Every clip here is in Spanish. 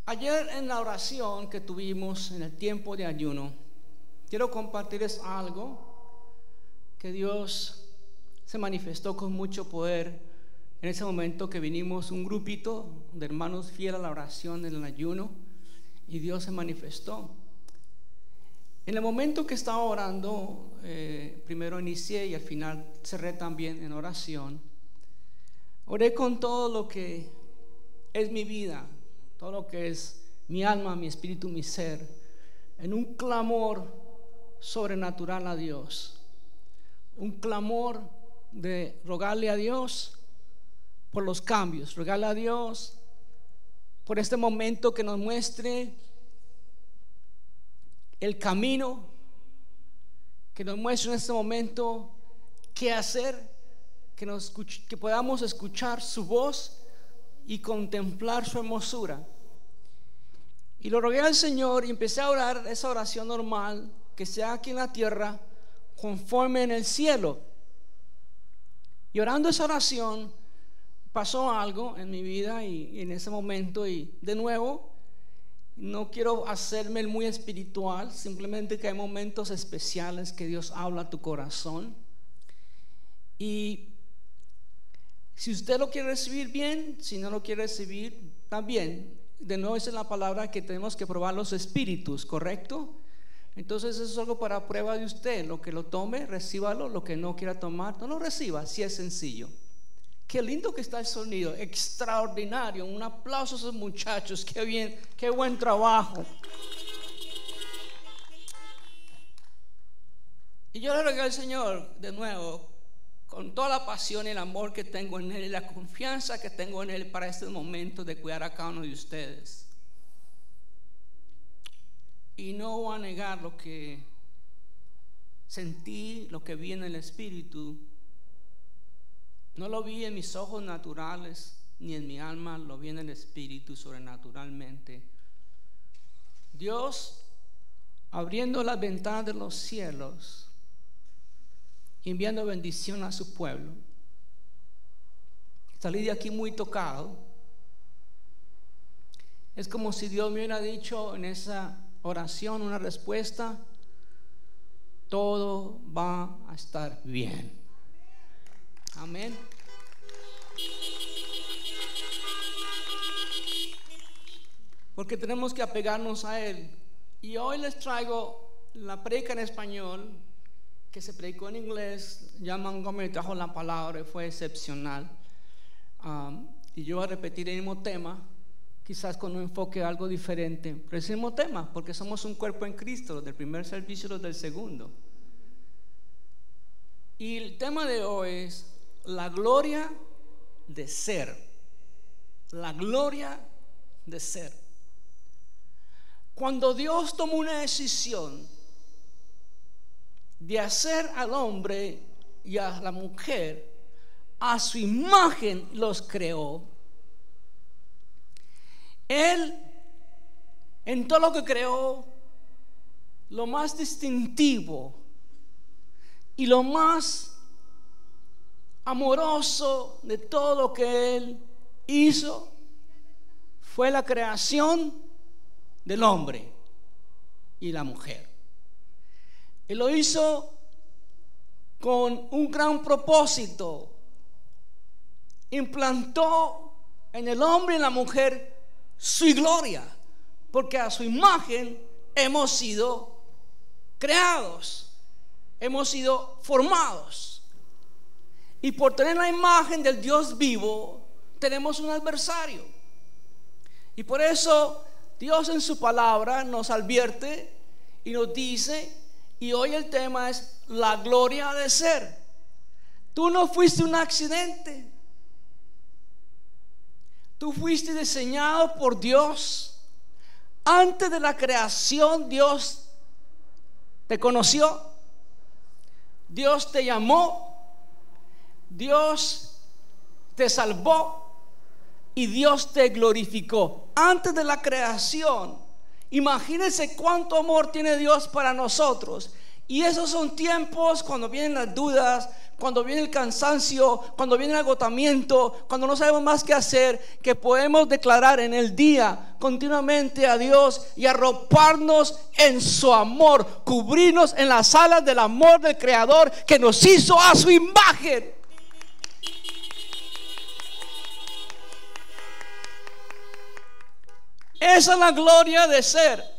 Ayer en la oración que tuvimos en el tiempo de ayuno, quiero compartirles algo que Dios se manifestó con mucho poder en ese momento que vinimos un grupito de hermanos fieles a la oración en el ayuno, y Dios se manifestó. En el momento que estaba orando, primero inicié y al final cerré también en oración. Oré con todo lo que es mi vida, todo lo que es mi alma, mi espíritu, mi ser, en un clamor sobrenatural a Dios, un clamor de rogarle a Dios por los cambios, rogarle a Dios por este momento que nos muestre el camino, que nos muestre en este momento qué hacer, que podamos escuchar su voz y contemplar su hermosura. Y lo rogué al Señor y empecé a orar esa oración normal, que sea aquí en la tierra conforme en el cielo. Y orando esa oración pasó algo en mi vida y en ese momento, y de nuevo no quiero hacerme el muy espiritual, simplemente que hay momentos especiales que Dios habla a tu corazón. Y si usted lo quiere recibir bien, si no lo quiere recibir también. De nuevo esa es la palabra que tenemos que probar los espíritus, ¿correcto? Entonces eso es algo para prueba de usted. Lo que lo tome, recíbalo. Lo que no quiera tomar, no lo reciba. Así es sencillo. Qué lindo que está el sonido, extraordinario. Un aplauso a esos muchachos, qué bien, qué buen trabajo. Y yo le ruego al Señor de nuevo, con toda la pasión y el amor que tengo en Él y la confianza que tengo en Él para este momento de cuidar a cada uno de ustedes. Y no voy a negar lo que sentí, lo que vi en el Espíritu. No lo vi en mis ojos naturales ni en mi alma, lo vi en el Espíritu sobrenaturalmente. Dios abriendo las ventanas de los cielos, enviando bendición a su pueblo. Salí de aquí muy tocado. Es como si Dios me hubiera dicho en esa oración una respuesta: todo va a estar bien. Amén. Porque tenemos que apegarnos a Él. Y hoy les traigo la predica en español que se predicó en inglés. Ya Montgomery trajo la palabra y fue excepcional. Y yo voy a repetir el mismo tema, quizás con un enfoque algo diferente, pero es el mismo tema, porque somos un cuerpo en Cristo, los del primer servicio y los del segundo. Y el tema de hoy es la gloria de ser. La gloria de ser. Cuando Dios tomó una decisión de hacer al hombre y a la mujer a su imagen, los creó. Él, en todo lo que creó, lo más distintivo y lo más amoroso de todo lo que Él hizo fue la creación del hombre y la mujer. Él lo hizo con un gran propósito. Implantó en el hombre y en la mujer su gloria, porque a su imagen hemos sido creados, hemos sido formados. Y por tener la imagen del Dios vivo, tenemos un adversario. Y por eso Dios en su palabra nos advierte y nos dice. Y hoy el tema es la gloria de ser. Tú no fuiste un accidente. Tú fuiste diseñado por Dios. Antes de la creación, Dios te conoció. Dios te llamó. Dios te salvó. Y Dios te glorificó. Antes de la creación. Imagínense cuánto amor tiene Dios para nosotros. Y esos son tiempos cuando vienen las dudas, cuando viene el cansancio, cuando viene el agotamiento, cuando no sabemos más qué hacer, que podemos declarar en el día continuamente a Dios y arroparnos en su amor, cubrirnos en las alas del amor del Creador que nos hizo a su imagen. Esa es la gloria de ser.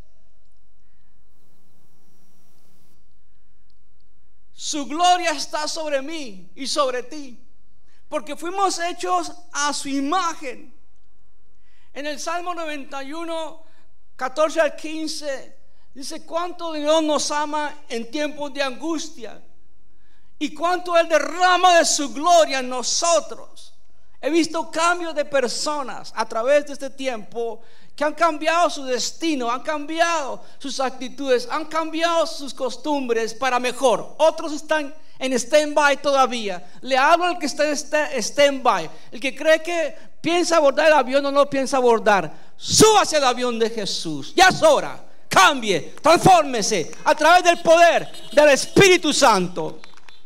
Su gloria está sobre mí y sobre ti, porque fuimos hechos a su imagen. En el Salmo 91, 14 al 15, dice: cuánto Dios nos ama en tiempos de angustia y cuánto Él derrama de su gloria en nosotros. He visto cambios de personas a través de este tiempo que han cambiado su destino, han cambiado sus actitudes, han cambiado sus costumbres para mejor. Otros están en stand-by todavía. Le hablo al que está en stand-by. El que cree que piensa abordar el avión o no piensa abordar, súbase al avión de Jesús. Ya es hora. Cambie, transfórmese a través del poder del Espíritu Santo.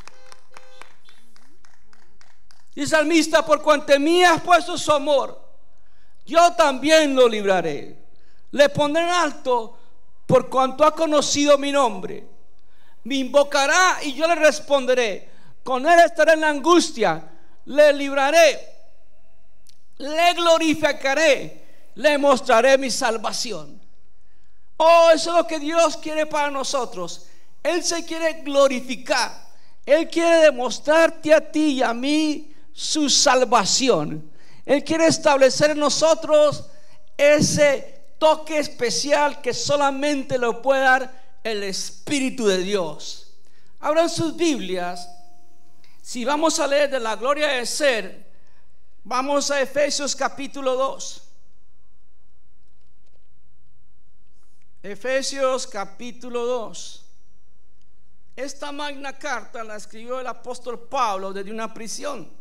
Y el salmista: por cuanto en mí has puesto su amor, yo también lo libraré. Le pondré en alto por cuanto ha conocido mi nombre. Me invocará y yo le responderé. Con él estaré en la angustia. Le libraré, le glorificaré, le mostraré mi salvación. Oh, eso es lo que Dios quiere para nosotros. Él se quiere glorificar. Él quiere demostrarte a ti y a mí su salvación. Él quiere establecer en nosotros ese toque especial que solamente lo puede dar el Espíritu de Dios. Abran sus Biblias. Si vamos a leer de la gloria de ser, vamos a Efesios capítulo 2. Efesios capítulo 2. Esta magna carta la escribió el apóstol Pablo desde una prisión.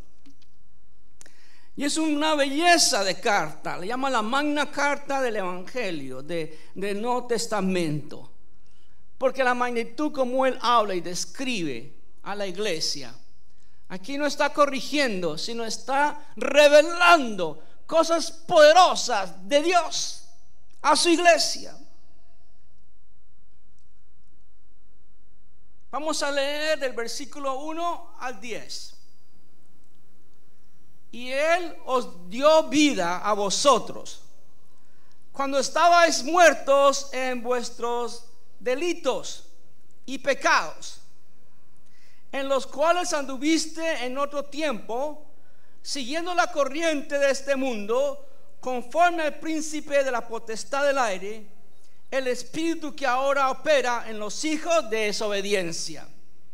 Y es una belleza de carta. Le llama la magna carta del Evangelio, del Nuevo Testamento. Porque la magnitud como él habla y describe a la iglesia. Aquí no está corrigiendo, sino está revelando cosas poderosas de Dios a su iglesia. Vamos a leer del versículo 1 al 10. Y Él os dio vida a vosotros cuando estabais muertos en vuestros delitos y pecados, en los cuales anduviste en otro tiempo, siguiendo la corriente de este mundo, conforme al príncipe de la potestad del aire, el espíritu que ahora opera en los hijos de desobediencia,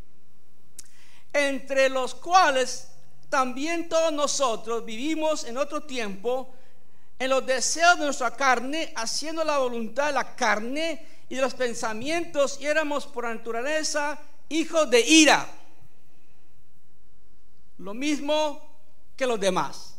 entre los cuales también todos nosotros vivimos en otro tiempo en los deseos de nuestra carne, haciendo la voluntad de la carne y de los pensamientos, y éramos por naturaleza hijos de ira, lo mismo que los demás.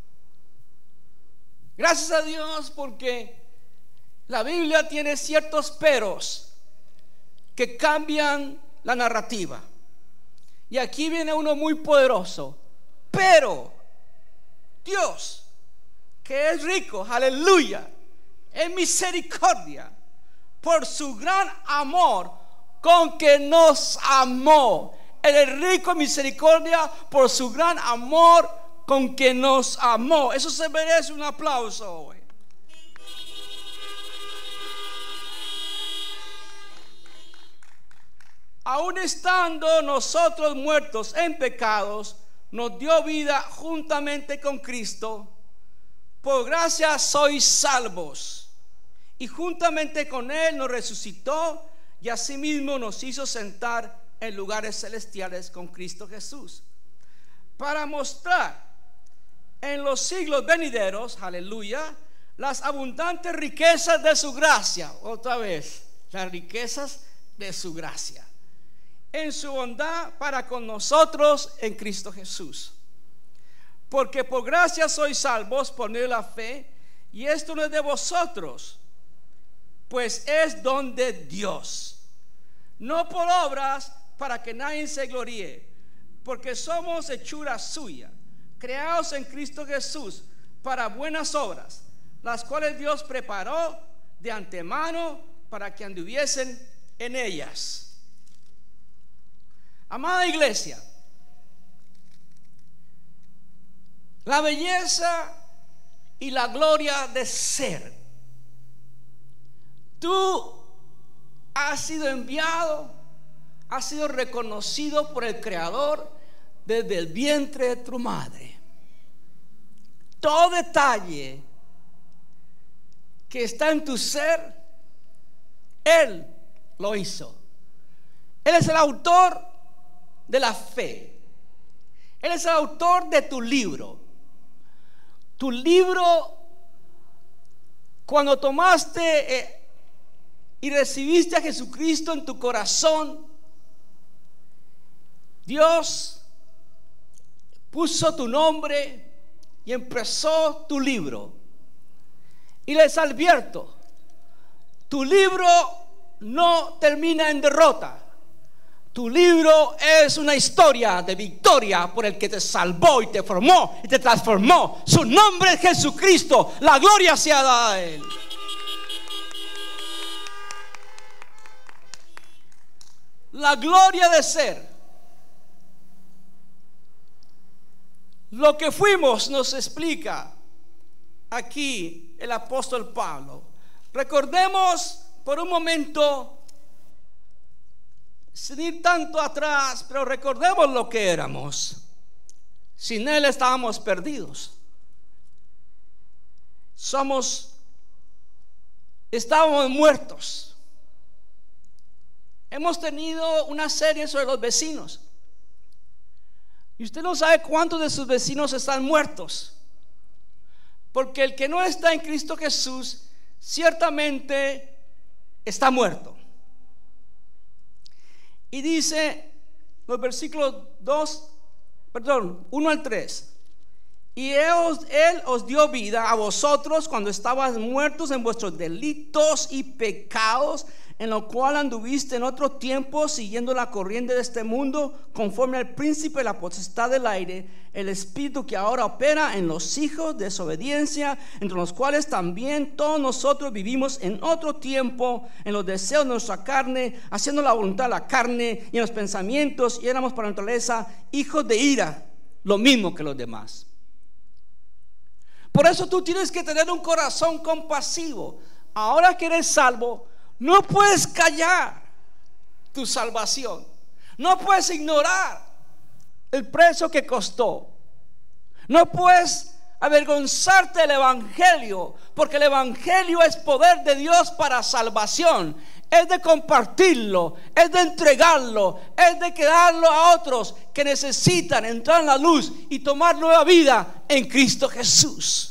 Gracias a Dios, porque la Biblia tiene ciertos peros que cambian la narrativa. Y aquí viene uno muy poderoso. Pero Dios, que es rico, aleluya, en misericordia, por su gran amor con que nos amó. Él es rico en misericordia por su gran amor con que nos amó. Eso se merece un aplauso hoy. Aun estando nosotros muertos en pecados, nos dio vida juntamente con Cristo. Por gracia sois salvos. Y juntamente con Él nos resucitó y asimismo nos hizo sentar en lugares celestiales con Cristo Jesús, para mostrar en los siglos venideros, aleluya, las abundantes riquezas de su gracia. Otra vez, las riquezas de su gracia en su bondad para con nosotros en Cristo Jesús. Porque por gracia sois salvos por medio de la fe, y esto no es de vosotros, pues es don de Dios, no por obras, para que nadie se gloríe, porque somos hechura suya, creados en Cristo Jesús para buenas obras, las cuales Dios preparó de antemano para que anduviesen en ellas. Amada iglesia, la belleza y la gloria de ser. Tú has sido enviado, has sido reconocido por el Creador desde el vientre de tu madre. Todo detalle que está en tu ser, Él lo hizo. Él es el autor de la fe. Él es el autor de tu libro. Tu libro, cuando tomaste y recibiste a Jesucristo en tu corazón, Dios puso tu nombre y empezó tu libro. Y les advierto, tu libro no termina en derrota. Tu libro es una historia de victoria por el que te salvó y te formó y te transformó. Su nombre es Jesucristo. La gloria sea dada a Él. La gloria de ser. Lo que fuimos nos explica aquí el apóstol Pablo. Recordemos por un momento, sin ir tanto atrás, pero recordemos lo que éramos. Sin Él estábamos perdidos. Estábamos muertos. Hemos tenido una serie sobre los vecinos. Y usted no sabe cuántos de sus vecinos están muertos. Porque el que no está en Cristo Jesús ciertamente está muerto. Y dice los versículos 1 al 3. Y él os dio vida a vosotros cuando estabais muertos en vuestros delitos y pecados, en lo cual anduviste en otro tiempo siguiendo la corriente de este mundo, conforme al príncipe de la potestad del aire, el espíritu que ahora opera en los hijos de desobediencia, entre los cuales también todos nosotros vivimos en otro tiempo en los deseos de nuestra carne, haciendo la voluntad de la carne y en los pensamientos, y éramos por naturaleza hijos de ira, lo mismo que los demás. Por eso tú tienes que tener un corazón compasivo. Ahora que eres salvo, no puedes callar tu salvación. No puedes ignorar el precio que costó. No puedes avergonzarte del evangelio, porque el evangelio es poder de Dios para salvación. Es de compartirlo, es de entregarlo, es de quedarlo a otros que necesitan entrar en la luz y tomar nueva vida en Cristo Jesús.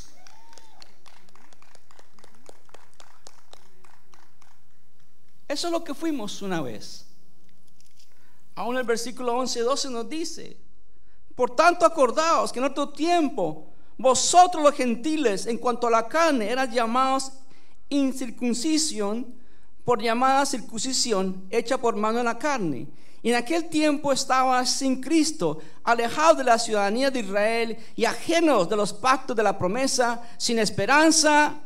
Eso es lo que fuimos una vez. Aún el versículo 11 y 12 nos dice: por tanto acordaos que en otro tiempo vosotros los gentiles, en cuanto a la carne, eran llamados incircuncisión por llamada circuncisión hecha por mano de la carne. Y en aquel tiempo estabas sin Cristo, alejados de la ciudadanía de Israel y ajenos de los pactos de la promesa, sin esperanza,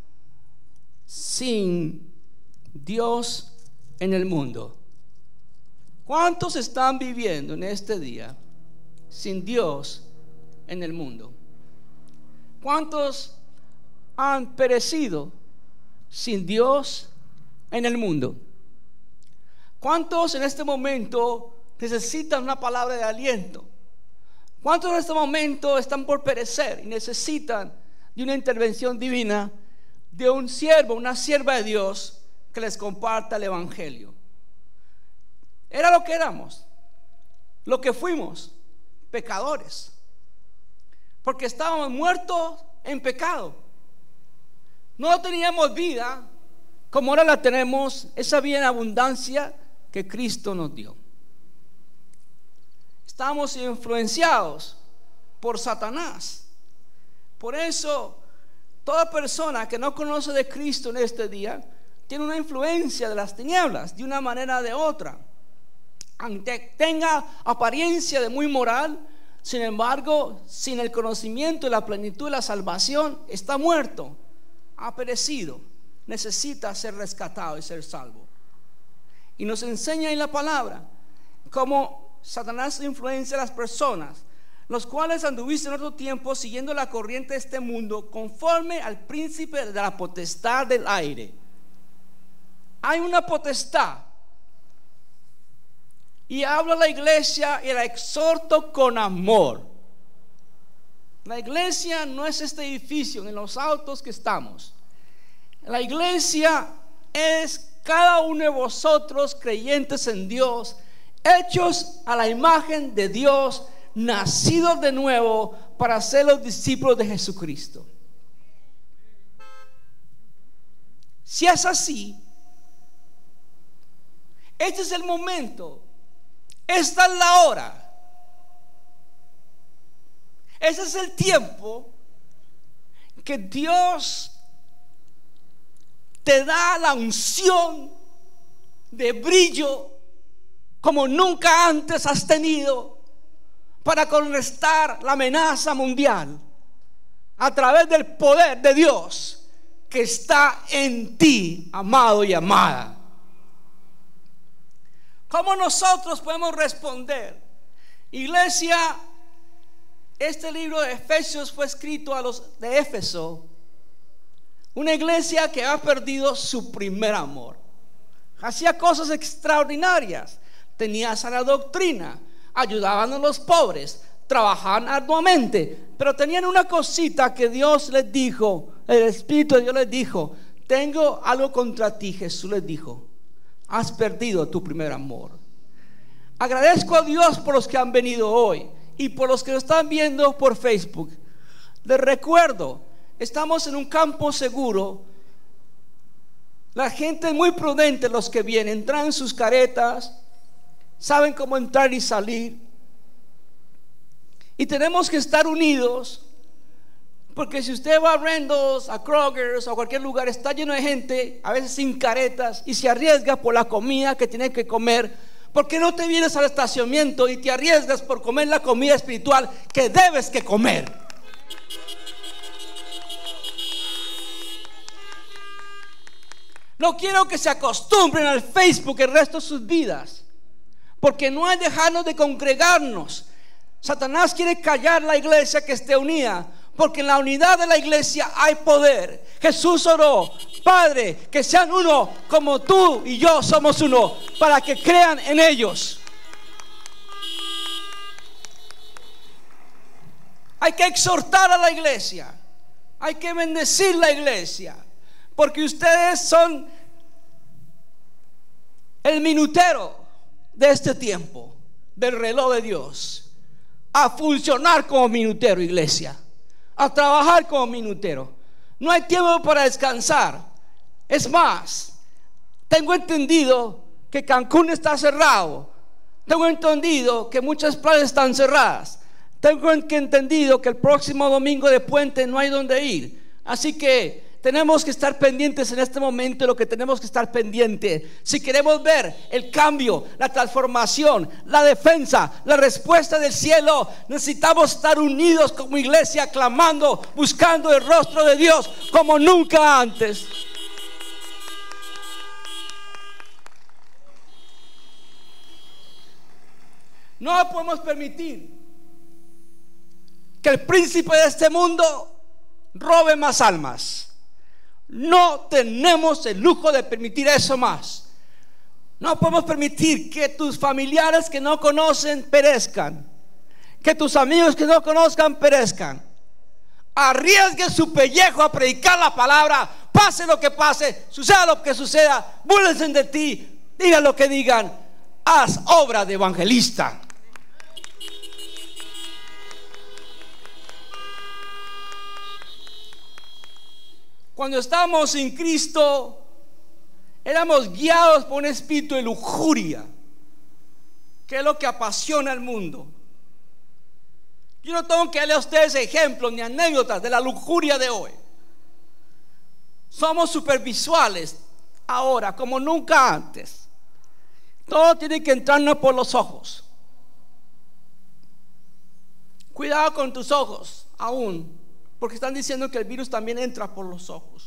sin Dios en el mundo. ¿Cuántos están viviendo en este día sin Dios en el mundo? ¿Cuántos han perecido sin Dios en el mundo? ¿Cuántos en este momento necesitan una palabra de aliento? ¿Cuántos en este momento están por perecer y necesitan de una intervención divina, de un siervo, una sierva de Dios que les comparta el evangelio? Era lo que éramos, lo que fuimos, pecadores, porque estábamos muertos en pecado. No teníamos vida como ahora la tenemos, esa vida en abundancia que Cristo nos dio. Estábamos influenciados por Satanás. Por eso toda persona que no conoce de Cristo en este día tiene una influencia de las tinieblas de una manera o de otra. aunque tenga apariencia de muy moral, sin embargo, sin el conocimiento y la plenitud de la salvación, está muerto, ha perecido, necesita ser rescatado y ser salvo. Y nos enseña en la palabra cómo Satanás influencia a las personas, los cuales anduviste en otro tiempo siguiendo la corriente de este mundo, conforme al príncipe de la potestad del aire. Hay una potestad, y hablo a la iglesia y la exhorto con amor. La iglesia no es este edificio en los autos que estamos. La iglesia es cada uno de vosotros creyentes en Dios, hechos a la imagen de Dios, nacidos de nuevo para ser los discípulos de Jesucristo. Si es así, este es el momento, esta es la hora, ese es el tiempo que Dios te da la unción de brillo como nunca antes has tenido, para contrarrestar la amenaza mundial a través del poder de Dios que está en ti, amado y amada. ¿Cómo nosotros podemos responder? Iglesia, este libro de Efesios fue escrito a los de Éfeso, una iglesia que ha perdido su primer amor. Hacía cosas extraordinarias, tenía sana doctrina, ayudaban a los pobres, trabajaban arduamente, pero tenían una cosita que Dios les dijo, el Espíritu de Dios les dijo: tengo algo contra ti. Jesús les dijo: has perdido tu primer amor. Agradezco a Dios por los que han venido hoy y por los que lo están viendo por Facebook. Les recuerdo, estamos en un campo seguro. La gente es muy prudente, los que vienen, traen sus caretas, saben cómo entrar y salir. Y tenemos que estar unidos, porque si usted va a Randall's, a Kroger's o a cualquier lugar, está lleno de gente, a veces sin caretas, y se arriesga por la comida que tiene que comer. ¿Por qué no te vienes al estacionamiento y te arriesgas por comer la comida espiritual que debes que comer? No quiero que se acostumbren al Facebook el resto de sus vidas, porque no hay dejarnos de congregarnos. Satanás quiere callar la iglesia que esté unida, porque en la unidad de la iglesia hay poder. Jesús oró: Padre, que sean uno como tú y yo somos uno, para que crean en ellos. Hay que exhortar a la iglesia, hay que bendecir la iglesia, porque ustedes son el minutero de este tiempo, del reloj de Dios. A funcionar como minutero, iglesia, a trabajar como minutero. No hay tiempo para descansar. Es más, tengo entendido que Cancún está cerrado. Tengo entendido que muchas playas están cerradas. Tengo entendido que el próximo domingo de puente no hay donde ir. Así que tenemos que estar pendientes en este momento de lo que tenemos que estar pendientes. Si queremos ver el cambio, la transformación, la defensa, la respuesta del cielo, necesitamos estar unidos como iglesia, clamando, buscando el rostro de Dios como nunca antes. No podemos permitir que el príncipe de este mundo robe más almas. No tenemos el lujo de permitir eso más. No podemos permitir que tus familiares que no conocen perezcan, que tus amigos que no conozcan perezcan. Arriesgue su pellejo a predicar la palabra, pase lo que pase, suceda lo que suceda, búrlense de ti, digan lo que digan, haz obra de evangelista. Cuando estábamos sin Cristo, éramos guiados por un espíritu de lujuria, que es lo que apasiona al mundo. Yo no tengo que darle a ustedes ejemplos ni anécdotas de la lujuria de hoy. Somos supervisuales ahora como nunca antes. Todo tiene que entrarnos por los ojos. Cuidado con tus ojos aún, porque están diciendo que el virus también entra por los ojos.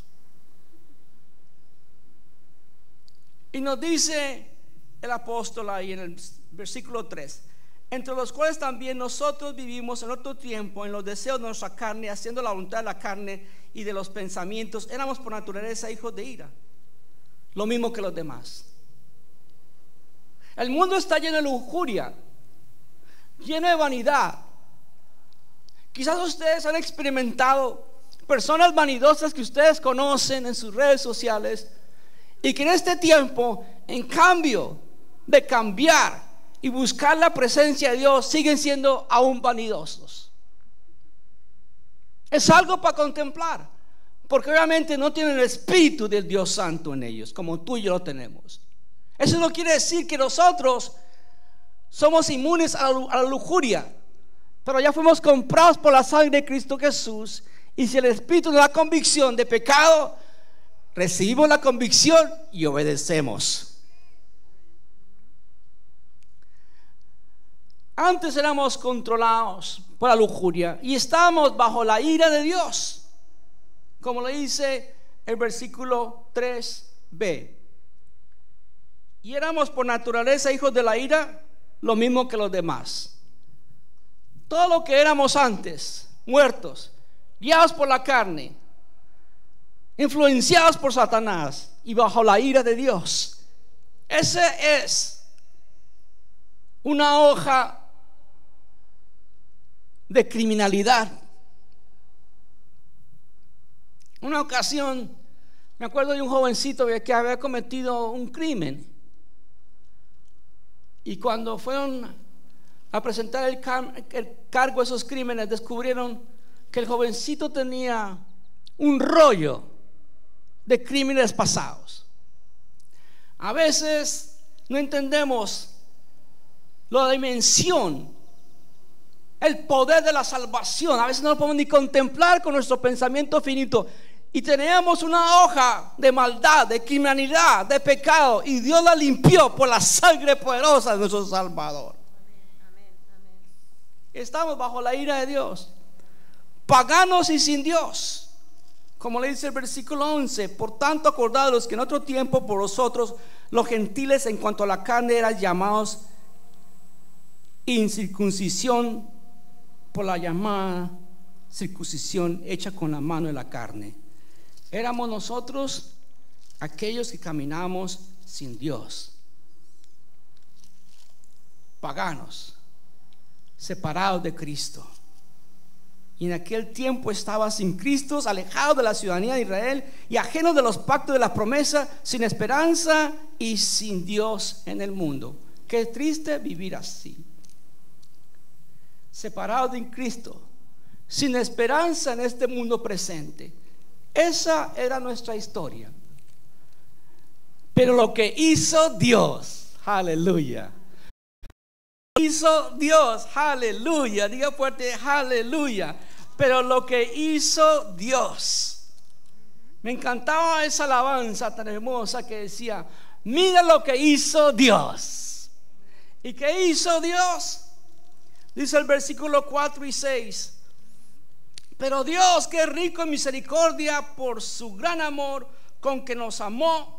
Y nos dice el apóstol ahí en el versículo 3: entre los cuales también nosotros vivimos en otro tiempo en los deseos de nuestra carne, haciendo la voluntad de la carne y de los pensamientos. Éramos por naturaleza hijos de ira, lo mismo que los demás. El mundo está lleno de lujuria, lleno de vanidad. Quizás ustedes han experimentado personas vanidosas que ustedes conocen en sus redes sociales, y que en este tiempo, en cambio de cambiar y buscar la presencia de Dios, siguen siendo aún vanidosos. Es algo para contemplar, porque obviamente no tienen el espíritu del Dios Santo en ellos, como tú y yo lo tenemos. Eso no quiere decir que nosotros somos inmunes a la lujuria, pero ya fuimos comprados por la sangre de Cristo Jesús. Y si el espíritu nos da convicción de pecado, recibimos la convicción y obedecemos. Antes éramos controlados por la lujuria y estábamos bajo la ira de Dios, como lo dice el versículo 3b. Y éramos por naturaleza hijos de la ira, lo mismo que los demás. Todo lo que éramos antes, muertos, guiados por la carne, influenciados por Satanás y bajo la ira de Dios. Ese es una hoja de criminalidad. Una ocasión me acuerdo de un jovencito que había cometido un crimen, y cuando fueron a presentar el cargo de esos crímenes, descubrieron que el jovencito tenía un rollo de crímenes pasados. A veces no entendemos la dimensión, el poder de la salvación. A veces no lo podemos ni contemplar con nuestro pensamiento finito, y tenemos una hoja de maldad, de criminalidad, de pecado, y Dios la limpió por la sangre poderosa de nuestro Salvador. Estamos bajo la ira de Dios, paganos y sin Dios, como le dice el versículo 11: por tanto, acordados que en otro tiempo por vosotros los gentiles en cuanto a la carne eran llamados incircuncisión por la llamada circuncisión hecha con la mano de la carne. Éramos nosotros aquellos que caminamos sin Dios, paganos, separados de Cristo. Y en aquel tiempo estaba sin Cristo, alejados de la ciudadanía de Israel y ajenos de los pactos de la promesa, sin esperanza y sin Dios en el mundo. Qué triste vivir así, separados de Cristo, sin esperanza en este mundo presente. Esa era nuestra historia. Pero lo que hizo Dios, aleluya, hizo Dios, aleluya, diga fuerte, aleluya. Pero lo que hizo Dios, me encantaba esa alabanza tan hermosa que decía: mira lo que hizo Dios. ¿Y qué hizo Dios? Dice el versículo 4 y 6: pero Dios, que es rico en misericordia, por su gran amor con que nos amó,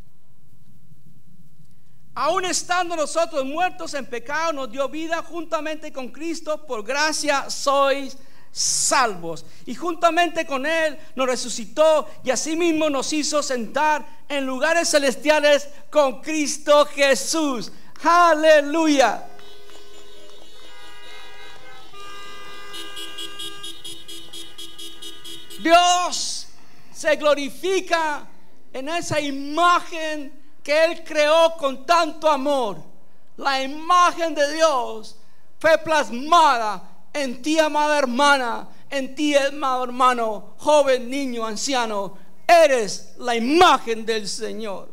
aun estando nosotros muertos en pecado, nos dio vida juntamente con Cristo. Por gracia sois salvos, y juntamente con Él nos resucitó, y asimismo nos hizo sentar en lugares celestiales con Cristo Jesús. Aleluya. Dios se glorifica en esa imagen que Él creó con tanto amor. La imagen de Dios fue plasmada en ti, amada hermana, en ti, amado hermano, joven, niño, anciano. Eres la imagen del Señor.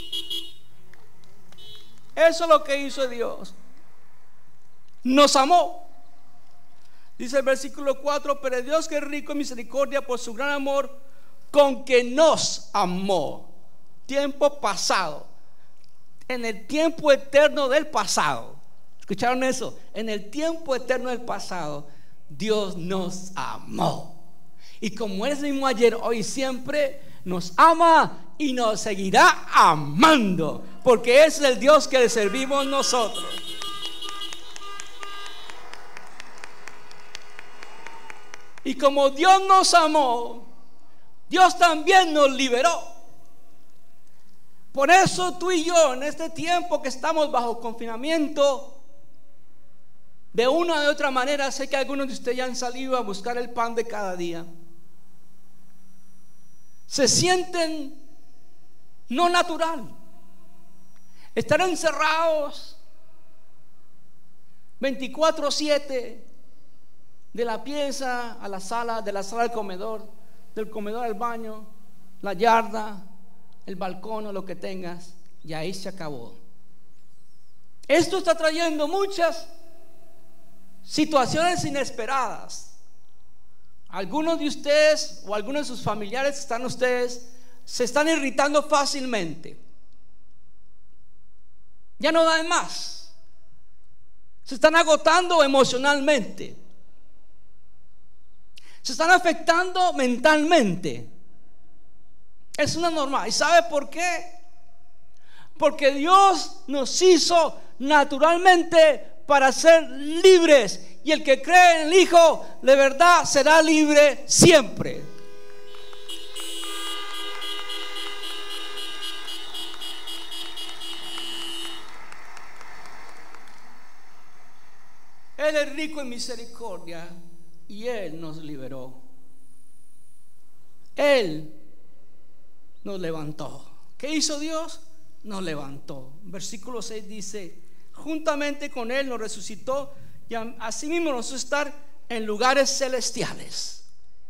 Eso es lo que hizo Dios. Nos amó. Dice el versículo 4: pero Dios, que es rico en misericordia, por su gran amor con que nos amó. Tiempo pasado. en el tiempo eterno del pasado. ¿Escucharon eso? En el tiempo eterno del pasado, Dios nos amó. Y como es el mismo ayer, hoy y siempre, nos ama y nos seguirá amando, porque es el Dios que le servimos nosotros. Y como Dios nos amó, Dios también nos liberó. Por eso tú y yo, en este tiempo que estamos bajo confinamiento, de una o de otra manera, sé que algunos de ustedes ya han salido a buscar el pan de cada día, se sienten no natural. Estar encerrados 24/7, de la pieza a la sala, de la sala al comedor, del comedor al baño, la yarda, el balcón o lo que tengas, y ahí se acabó. Esto está trayendo muchas situaciones inesperadas. Algunos de ustedes o algunos de sus familiares que están ustedes se están irritando fácilmente. Ya no dan más. Se están agotando emocionalmente. Se están afectando mentalmente. Es una normal. ¿Y sabe por qué? Porque Dios nos hizo naturalmente para ser libres. Y el que cree en el Hijo de verdad será libre siempre. Él es rico en misericordia y Él nos liberó. Él nos levantó. ¿Qué hizo Dios? Nos levantó. Versículo 6 dice: juntamente con Él nos resucitó y asimismo nos hizo estar en lugares celestiales.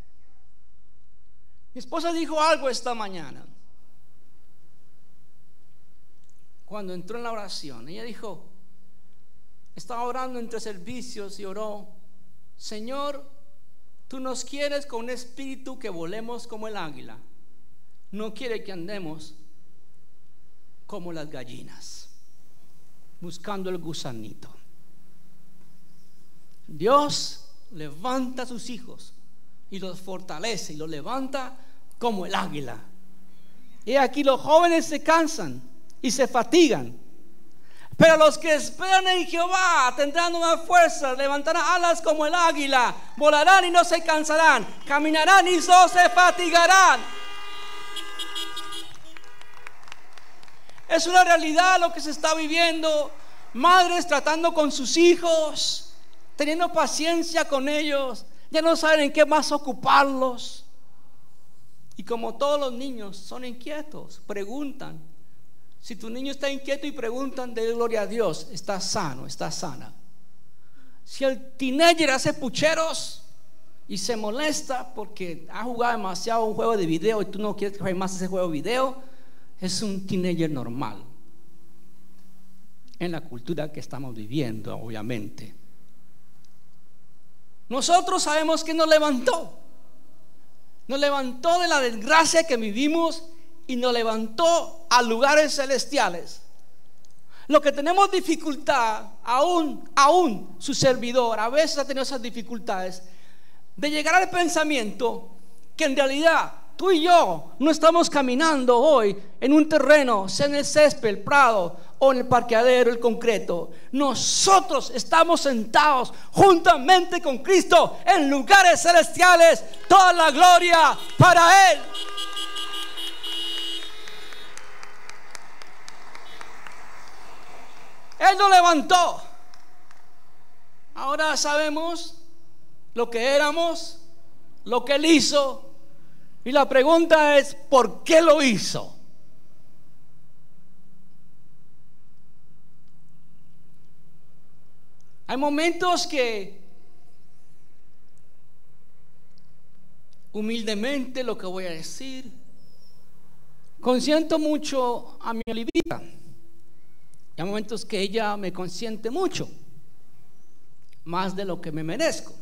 Mi esposa dijo algo esta mañana cuando entró en la oración. Ella dijo, estaba orando entre servicios y oró: Señor, tú nos quieres con un espíritu que volemos como el águila. No quiere que andemos como las gallinas, buscando el gusanito. Dios levanta a sus hijos y los fortalece y los levanta como el águila. Y aquí los jóvenes se cansan y se fatigan, pero los que esperan en Jehová tendrán nuevas fuerzas, levantarán alas como el águila, volarán y no se cansarán, caminarán y no se fatigarán. Es una realidad lo que se está viviendo. Madres tratando con sus hijos, teniendo paciencia con ellos, ya no saben en qué más ocuparlos. Y como todos los niños son inquietos, preguntan. Si tu niño está inquieto y preguntan, de gloria a Dios, está sano, está sana. Si el teenager hace pucheros y se molesta porque ha jugado demasiado un juego de video y tú no quieres que juegue más ese juego de video, es un teenager normal en la cultura que estamos viviendo, obviamente. Nosotros sabemos que nos levantó de la desgracia que vivimos y nos levantó a lugares celestiales. Lo que tenemos dificultad, aún su servidor a veces ha tenido esas dificultades de llegar al pensamiento que en realidad tú y yo no estamos caminando hoy en un terreno, sea en el césped, el prado o en el parqueadero, el concreto. Nosotros estamos sentados juntamente con Cristo en lugares celestiales. Toda la gloria para Él. Él nos levantó. Ahora sabemos lo que éramos, lo que Él hizo. Y la pregunta es, ¿por qué lo hizo? Hay momentos que humildemente lo que voy a decir, consiento mucho a mi Olivita. Hay momentos que ella me consiente mucho, más de lo que me merezco.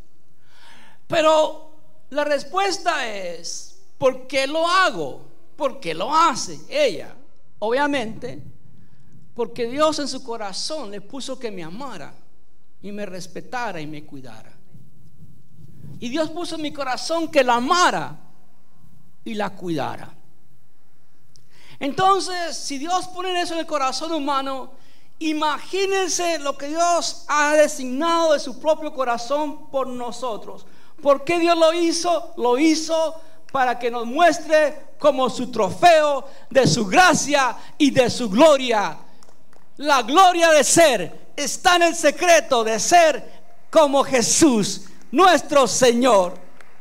Pero la respuesta es, ¿por qué lo hago? ¿Por qué lo hace ella? Obviamente, Porque Dios en su corazón le puso que me amara y me respetara y me cuidara. Y Dios puso en mi corazón que la amara y la cuidara. Entonces, si Dios pone eso en el corazón humano, imagínense lo que Dios ha designado de su propio corazón por nosotros. ¿Por qué Dios lo hizo? Lo hizo para que nos muestre como su trofeo de su gracia y de su gloria. La gloria de ser está en el secreto de ser como Jesús, nuestro Señor.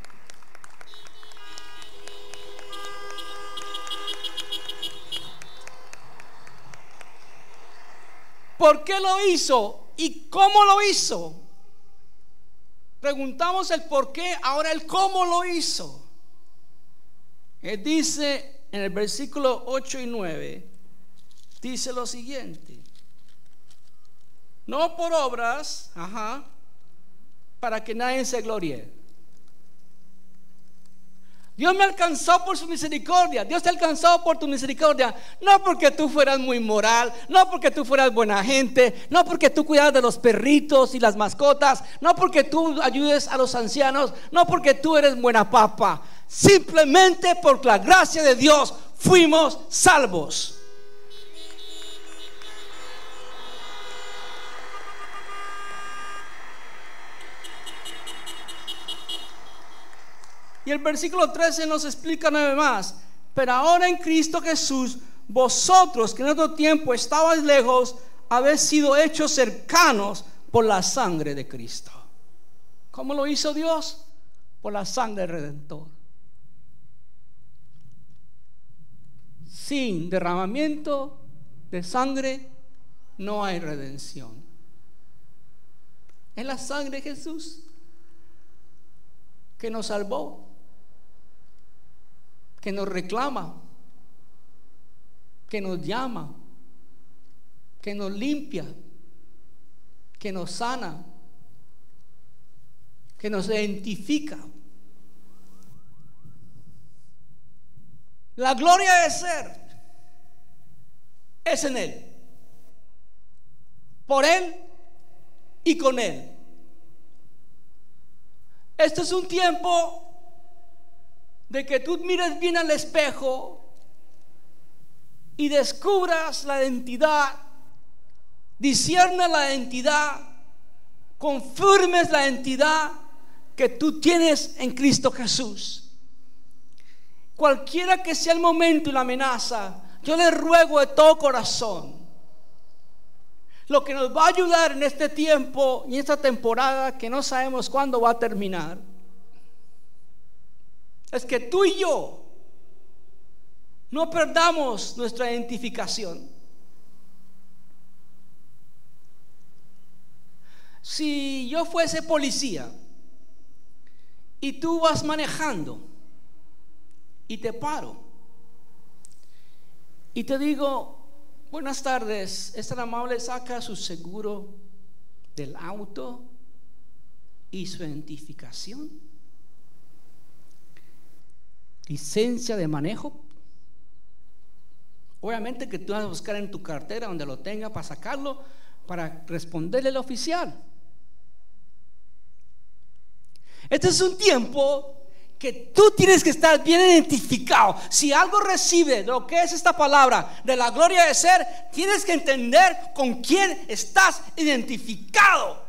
¿Por qué lo hizo? ¿Y cómo lo hizo? Preguntamos el por qué, ahora el cómo lo hizo. Él dice en el versículo 8 y 9, dice lo siguiente: no por obras, para que nadie se gloríe. Dios me alcanzó por su misericordia. Dios te alcanzó por tu misericordia. No porque tú fueras muy moral, no porque tú fueras buena gente, no porque tú cuidas de los perritos y las mascotas, no porque tú ayudes a los ancianos, no porque tú eres buena papa. Simplemente por la gracia de Dios fuimos salvos. Y el versículo 13 nos explica una vez más: pero ahora en Cristo Jesús, vosotros que en otro tiempo estabais lejos, habéis sido hechos cercanos por la sangre de Cristo. ¿Cómo lo hizo Dios? Por la sangre del Redentor. Sin derramamiento de sangre no hay redención. Es la sangre de Jesús que nos salvó, que nos reclama, que nos llama, que nos limpia, que nos sana, que nos identifica. La gloria de ser es en Él, por Él y con Él. Este es un tiempo de que tú mires bien al espejo y descubras la identidad, disciernas la identidad, confirmes la identidad que tú tienes en Cristo Jesús. Cualquiera que sea el momento y la amenaza, yo le ruego de todo corazón, lo que nos va a ayudar en este tiempo y en esta temporada que no sabemos cuándo va a terminar, es que tú y yo no perdamos nuestra identificación. Si yo fuese policía y tú vas manejando y te paro y te digo: buenas tardes, es tan amable, saca su seguro del auto y su identificación, licencia de manejo. Obviamente que tú vas a buscar en tu cartera donde lo tenga para sacarlo, para responderle al oficial. Este es un tiempo que tú tienes que estar bien identificado. Si algo recibe lo que es esta palabra de la gloria de ser, tienes que entender con quién estás identificado.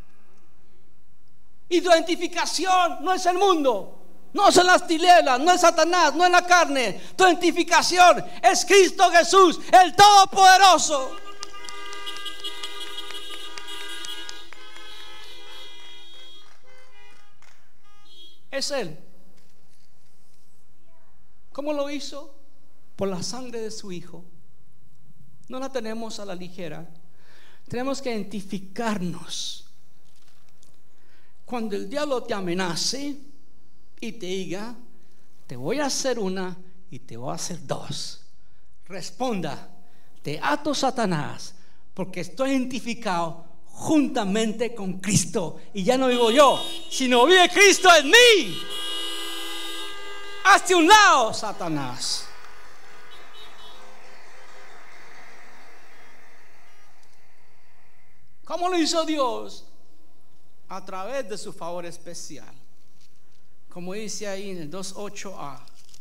Y tu identificación no es el mundo, no son las tinieblas, no es Satanás, no es la carne. Tu identificación es Cristo Jesús, el Todopoderoso. Es Él. ¿Cómo lo hizo? Por la sangre de su Hijo. No la tenemos a la ligera. Tenemos que identificarnos. Cuando el diablo te amenace y te diga: te voy a hacer una y te voy a hacer dos, responda: te ato, Satanás, porque estoy identificado juntamente con Cristo, y ya no vivo yo, sino vive Cristo en mí. Hazte un lado, Satanás. ¿Cómo lo hizo Dios? A través de su favor especial. Como dice ahí en el 2:8a.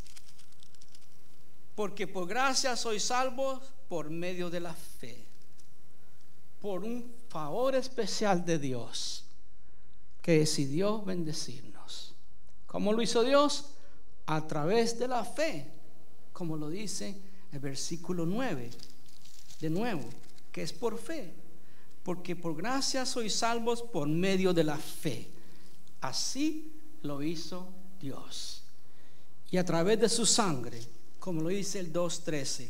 Porque por gracia sois salvos por medio de la fe. Por un favor especial de Dios que decidió bendecirnos. ¿Cómo lo hizo Dios? A través de la fe, como lo dice el versículo 9, de nuevo, que es por fe. Porque por gracia sois salvos por medio de la fe. Así lo hizo Dios. Y a través de su sangre, como lo dice el 2:13.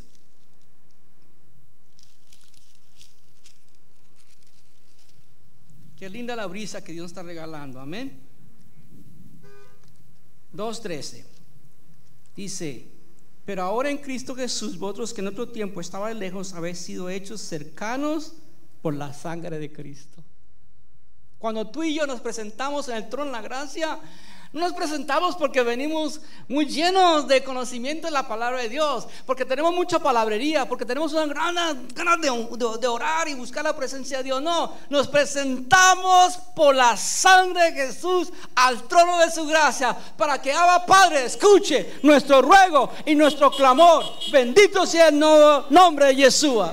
Qué linda la brisa que Dios está regalando, amén. 2:13 dice: pero ahora en Cristo Jesús, vosotros que en otro tiempo estabais lejos, habéis sido hechos cercanos por la sangre de Cristo. Cuando tú y yo nos presentamos en el trono de la gracia, no nos presentamos porque venimos muy llenos de conocimiento de la palabra de Dios, porque tenemos mucha palabrería, porque tenemos una gran ganas de orar y buscar la presencia de Dios. No, nos presentamos por la sangre de Jesús al trono de su gracia, para que Abba Padre escuche nuestro ruego y nuestro clamor. Bendito sea el nombre de Yeshua.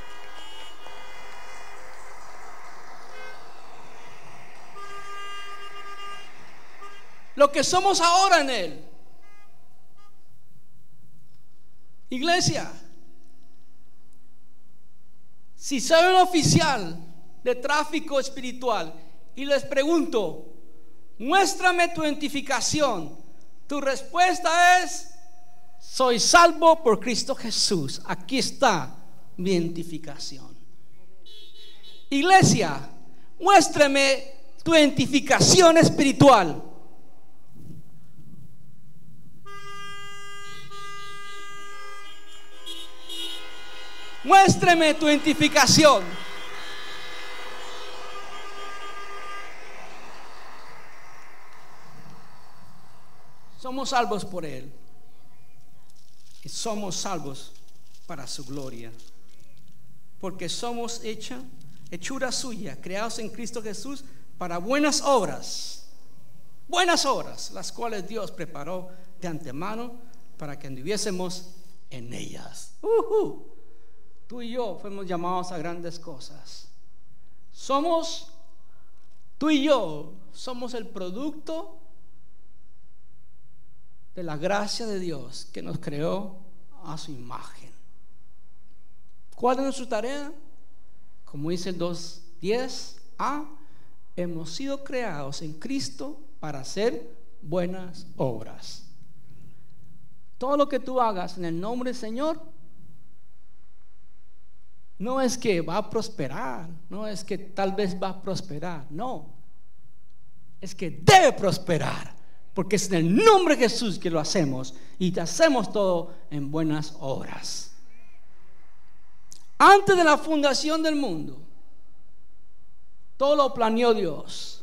Lo que somos ahora en Él. Iglesia, si soy un oficial de tráfico espiritual y les pregunto, muéstrame tu identificación, tu respuesta es: soy salvo por Cristo Jesús. Aquí está mi identificación. Iglesia, muéstrame tu identificación espiritual. Muéstreme tu identificación. Somos salvos por Él y somos salvos para su gloria, porque somos hechura suya, creados en Cristo Jesús para buenas obras, las cuales Dios preparó de antemano para que anduviésemos en ellas. Tú y yo fuimos llamados a grandes cosas. Tú y yo somos el producto de la gracia de Dios que nos creó a su imagen. ¿Cuál es nuestra tarea? Como dice el 2:10a, hemos sido creados en Cristo para hacer buenas obras. Todo lo que tú hagas en el nombre del Señor, no es que va a prosperar, no es que tal vez va a prosperar, no, es que debe prosperar, porque es en el nombre de Jesús que lo hacemos, y hacemos todo en buenas obras. Antes de la fundación del mundo, todo lo planeó Dios.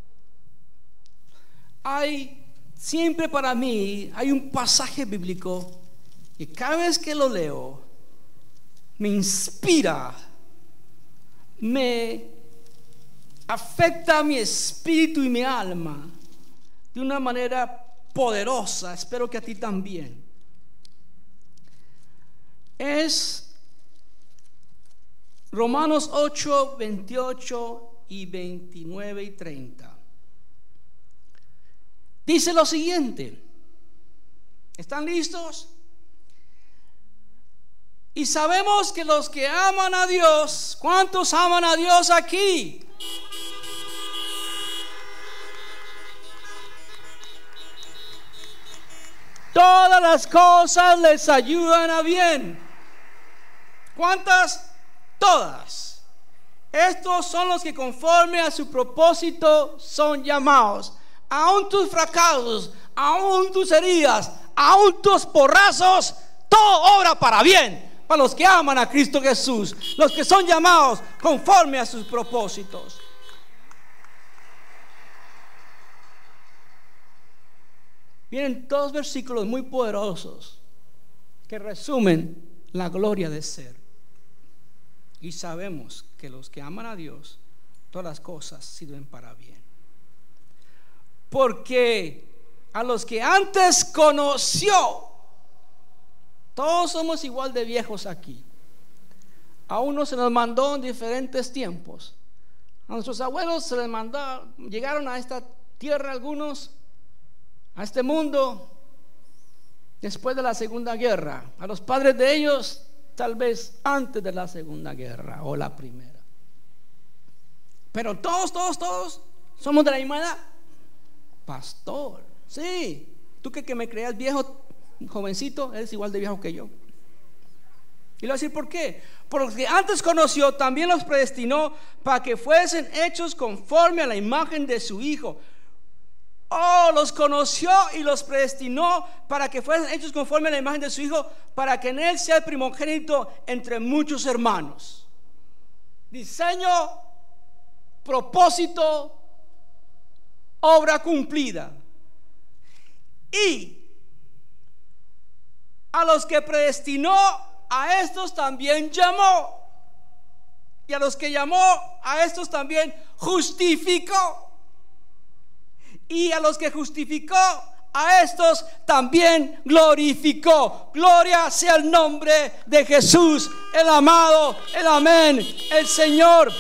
Siempre para mí hay un pasaje bíblico que cada vez que lo leo me inspira, me afecta mi espíritu y mi alma de una manera poderosa. Espero que a ti también. Es Romanos 8, 28 y 29 y 30. Dice lo siguiente. ¿Están listos? Y sabemos que los que aman a Dios, ¿cuántos aman a Dios aquí? Todas las cosas les ayudan a bien. ¿Cuántas? Todas. Estos son los que conforme a su propósito son llamados. Aún tus fracasos, aún tus heridas, aún tus porrazos, todo obra para bien. Para los que aman a Cristo Jesús, los que son llamados conforme a sus propósitos. Vienen dos versículos muy poderosos que resumen la gloria de ser. Y sabemos que los que aman a Dios, todas las cosas sirven para bien. Porque a los que antes conoció, todos somos igual de viejos aquí. A unos se nos mandó en diferentes tiempos. A nuestros abuelos se les mandó, llegaron a esta tierra algunos, a este mundo, después de la Segunda Guerra. A los padres de ellos, tal vez antes de la Segunda Guerra o la Primera. Pero todos somos de la misma edad. Pastor, sí. Tú que me creas viejo, jovencito, eres igual de viejo que yo. Y le voy a decir por qué. Porque antes conoció, también los predestinó para que fuesen hechos conforme a la imagen de su Hijo. Oh, los conoció y los predestinó para que fuesen hechos conforme a la imagen de su Hijo, para que en él sea el primogénito entre muchos hermanos. Diseño, propósito, obra cumplida. Y a los que predestinó, a estos también llamó. Y a los que llamó, a estos también justificó. Y a los que justificó, a estos también glorificó. Gloria sea el nombre de Jesús, el amado, el amén, el Señor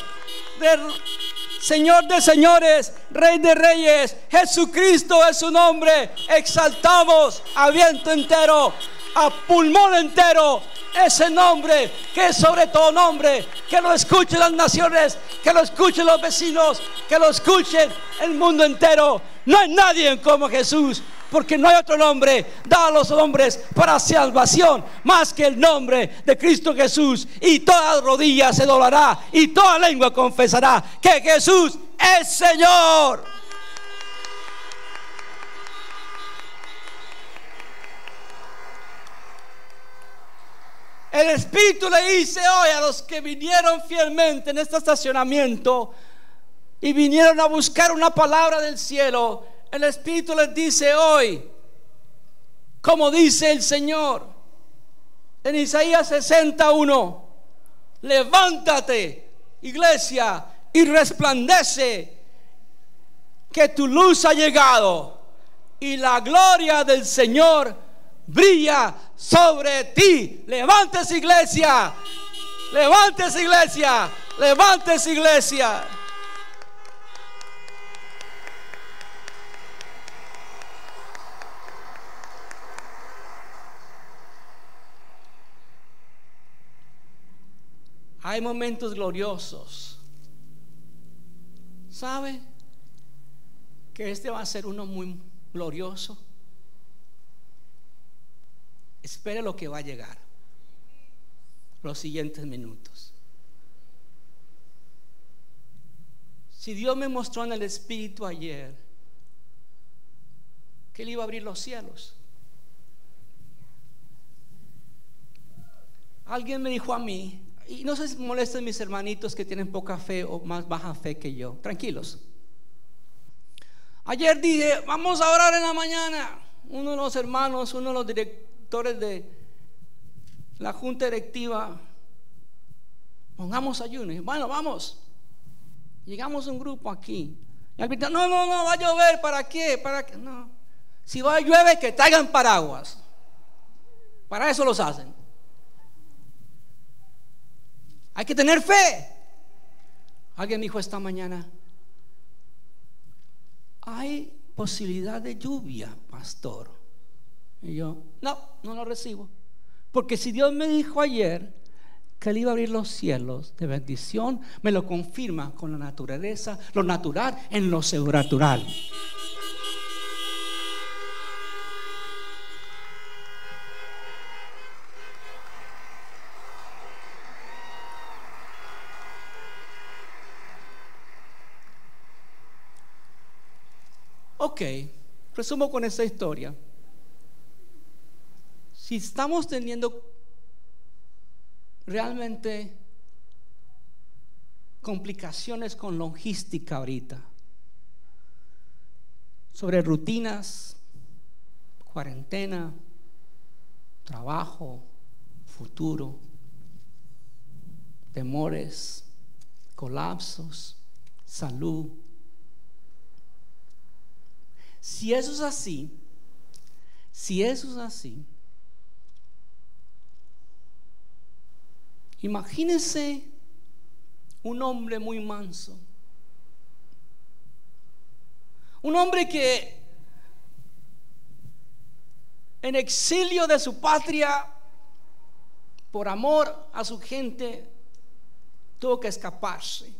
de señores, Rey de reyes. Jesucristo es su nombre. Exaltamos a viento entero, a pulmón entero, ese nombre que es sobre todo nombre. Que lo escuchen las naciones, que lo escuchen los vecinos, que lo escuchen el mundo entero. No hay nadie como Jesús, porque no hay otro nombre dado a los hombres para salvación más que el nombre de Cristo Jesús. Y toda rodilla se doblará y toda lengua confesará que Jesús es Señor. El Espíritu le dice hoy a los que vinieron fielmente en este estacionamiento y vinieron a buscar una palabra del cielo, el Espíritu les dice hoy, como dice el Señor en Isaías 61, levántate, iglesia, y resplandece, que tu luz ha llegado y la gloria del Señor brilla sobre ti. Levántese, iglesia, levántese, iglesia, levántese, iglesia. Hay momentos gloriosos. ¿Sabe que este va a ser uno muy glorioso? Espere lo que va a llegar los siguientes minutos. Si Dios me mostró en el Espíritu ayer que Él iba a abrir los cielos, alguien me dijo a mí, y no se molesten mis hermanitos que tienen poca fe o más baja fe que yo, tranquilos. Ayer dije, vamos a orar en la mañana. Uno de los hermanos, uno de los directores de la junta directiva, pongamos ayuno. Y bueno, vamos. Llegamos a un grupo aquí. Y al no, va a llover, ¿para qué? ¿Para qué? No. Si va a llueve, que traigan paraguas. Para eso los hacen. Hay que tener fe. Alguien me dijo esta mañana, hay posibilidad de lluvia, pastor. Y yo, no lo recibo. Porque si Dios me dijo ayer que Él iba a abrir los cielos de bendición, me lo confirma con la naturaleza, lo natural en lo sobrenatural. Ok, resumo con esta historia. Si estamos teniendo realmente complicaciones con logística ahorita, sobre rutinas, cuarentena, trabajo, futuro, temores, colapsos, salud. Si eso es así, imagínense un hombre muy manso, un hombre que en exilio de su patria, por amor a su gente, tuvo que escaparse,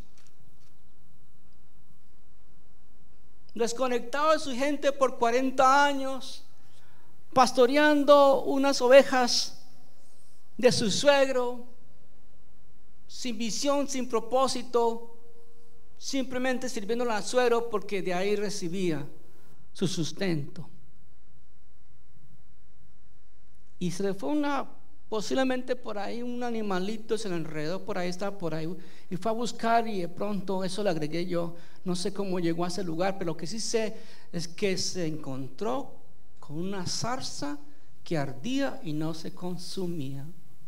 desconectado de su gente por 40 años, pastoreando unas ovejas de su suegro, sin visión, sin propósito, simplemente sirviéndole al suegro porque de ahí recibía su sustento. Y se le fue posiblemente por ahí un animalito, se le enredó por ahí, estaba por ahí, y fue a buscar, y de pronto, eso le agregué yo, no sé cómo llegó a ese lugar, pero lo que sí sé es que se encontró con una zarza que ardía y no se consumía.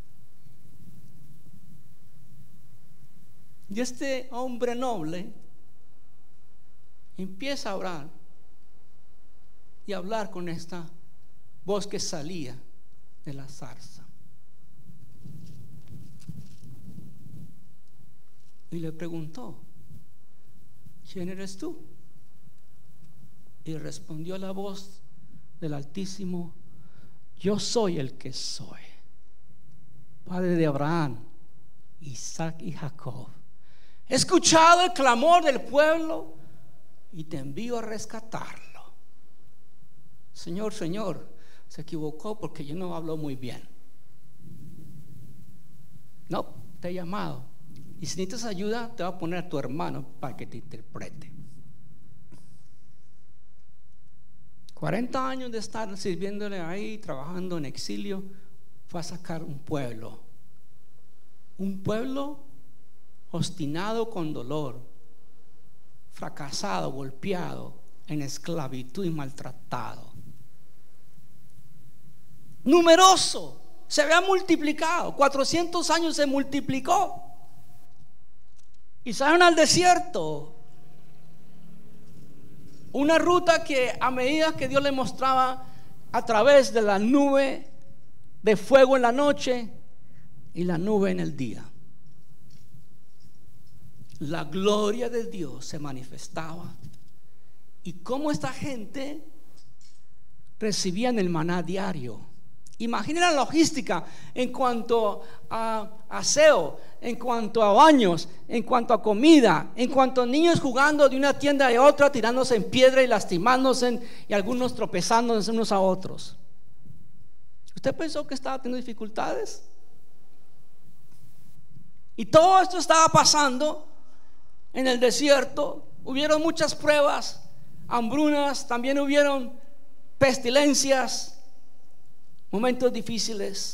Y este hombre noble empieza a orar y a hablar con esta voz que salía de la zarza. Y le preguntó: ¿quién eres tú? Y respondió la voz del Altísimo: yo soy el que soy, padre de Abraham, Isaac y Jacob. He escuchado el clamor del pueblo y te envío a rescatarlo. Señor, se equivocó porque yo no hablo muy bien. No, te he llamado, y si necesitas ayuda te voy a poner a tu hermano para que te interprete. 40 años de estar sirviéndole ahí, trabajando en exilio, fue a sacar un pueblo obstinado con dolor, fracasado, golpeado, en esclavitud y maltratado, numeroso, se había multiplicado, 400 años se multiplicó, y salieron al desierto. Una ruta que a medida que Dios le mostraba a través de la nube de fuego en la noche y la nube en el día, la gloria de Dios se manifestaba. Y cómo esta gente recibían el maná diario. Imaginen la logística en cuanto a aseo, en cuanto a baños, en cuanto a comida, en cuanto a niños jugando de una tienda a otra, tirándose en piedra y lastimándose, y algunos tropezándose unos a otros. ¿Usted pensó que estaba teniendo dificultades? Y todo esto estaba pasando en el desierto. Hubieron muchas pruebas, hambrunas, también hubieron pestilencias, momentos difíciles.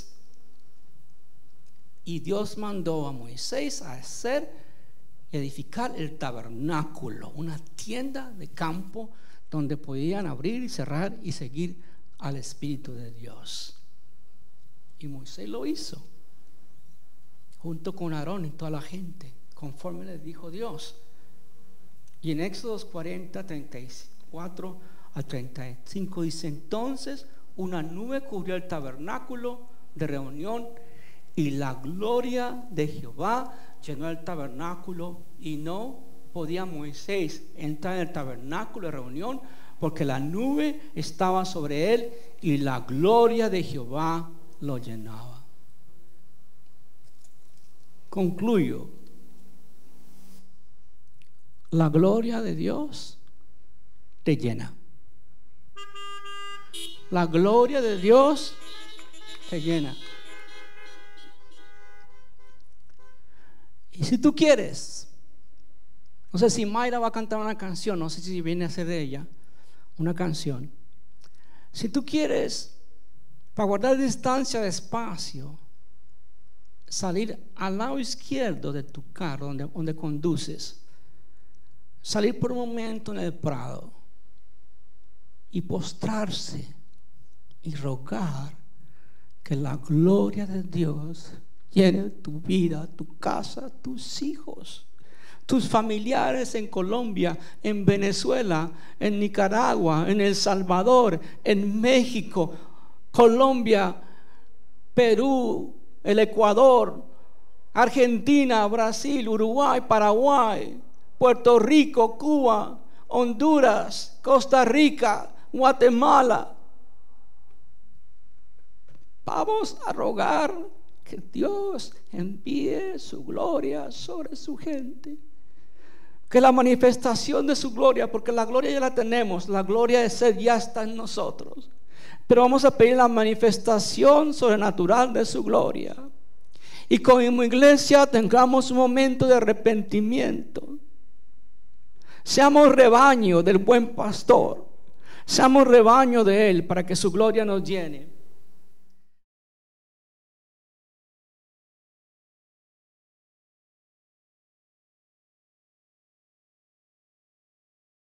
Y Dios mandó a Moisés a hacer y edificar el tabernáculo, una tienda de campo donde podían abrir y cerrar y seguir al Espíritu de Dios. Y Moisés lo hizo junto con Aarón y toda la gente, conforme les dijo Dios. Y en Éxodo 40, 34 al 35 dice: entonces una nube cubrió el tabernáculo de reunión, y la gloria de Jehová llenó el tabernáculo, y no podía Moisés entrar en el tabernáculo de reunión porque la nube estaba sobre él y la gloria de Jehová lo llenaba. Concluyo: la gloria de Dios te llena. La gloria de Dios te llena. Y si tú quieres, no sé si Mayra va a cantar una canción, no sé si viene a ser de ella una canción. Si tú quieres, para guardar distancia, despacio, salir al lado izquierdo de tu carro donde conduces, salir por un momento en el prado y postrarse y rogar que la gloria de Dios llene tu vida, tu casa, tus hijos, tus familiares en Colombia, en Venezuela, en Nicaragua, en El Salvador, en México, Colombia, Perú, el Ecuador, Argentina, Brasil, Uruguay, Paraguay, Puerto Rico, Cuba, Honduras, Costa Rica, Guatemala. Vamos a rogar que Dios envíe su gloria sobre su gente. Que la manifestación de su gloria, porque la gloria ya la tenemos, la gloria de ser ya está en nosotros. Pero vamos a pedir la manifestación sobrenatural de su gloria. Y como iglesia tengamos un momento de arrepentimiento. Seamos rebaño del buen pastor. Seamos rebaño de Él para que su gloria nos llene.